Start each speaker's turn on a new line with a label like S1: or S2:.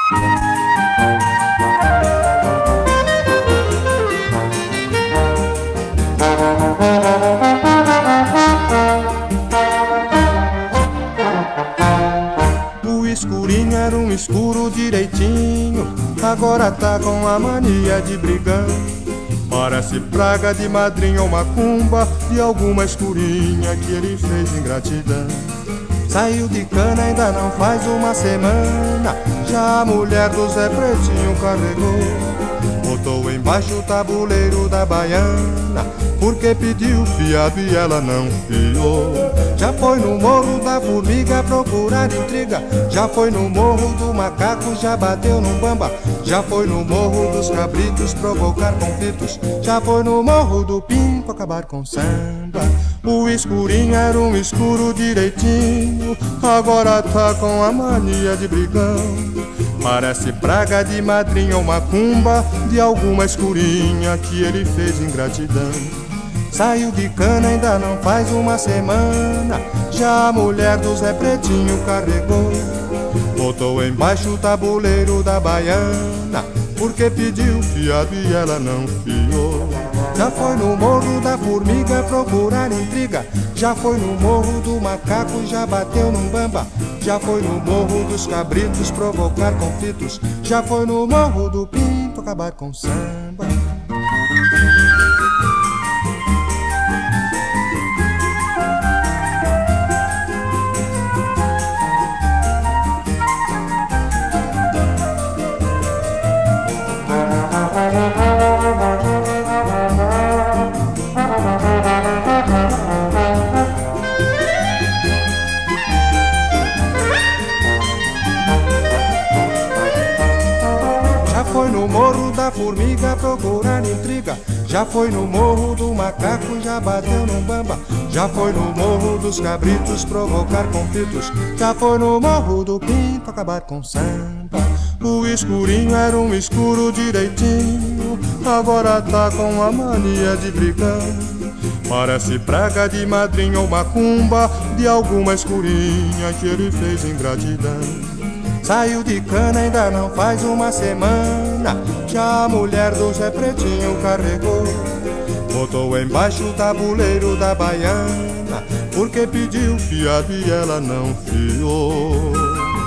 S1: O escurinho era um escuro direitinho, agora tá com a mania de brigão. Parece praga de madrinha ou macumba, de alguma escurinha que ele fez ingratidão. Saiu de cana ainda não faz uma semana, já a mulher do Zé Pretinho carregou. Botou embaixo o tabuleiro da baiana, porque pediu fiado e ela não fiou. Já foi no morro da formiga procurar intriga, já foi no morro do macaco, já bateu num bamba, já foi no morro dos cabritos provocar conflitos, já foi no morro do pinto acabar com samba. O escurinho era um escuro direitinho, agora tá com a mania de brigão. Parece praga de madrinha ou macumba, de alguma escurinha que ele fez ingratidão. Saiu de cana ainda não faz uma semana, já a mulher do Zé Pretinho carregou. Botou embaixo o tabuleiro da baiana, porque pediu fiado e ela não fiou. Já foi no morro da formiga procurar intriga, já foi no morro do macaco, já bateu num bamba, já foi no morro dos cabritos provocar conflitos, já foi no morro do pinto acabar com samba. Já foi no morro da formiga procurar intriga, já foi no morro do macaco, já bateu num bamba, já foi no morro dos cabritos provocar conflitos, já foi no morro do pinto acabar com samba. O escurinho era um escuro direitinho, agora tá com a mania de brigão. Parece praga de madrinha ou macumba, de alguma escurinha que ele fez ingratidão. Saiu de cana ainda não faz uma semana, já a mulher do Zé Pretinho carregou. Botou embaixo o tabuleiro da baiana, porque pediu fiado e ela não fiou.